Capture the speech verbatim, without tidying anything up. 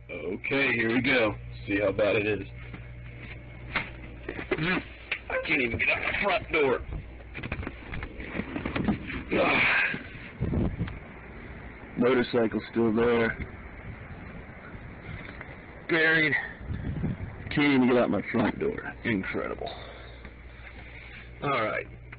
Okay, here we go. See how bad it is. I can't even get out my front door. Ugh. Motorcycle's still there. Buried. Can't even get out my front door. Incredible. Alright.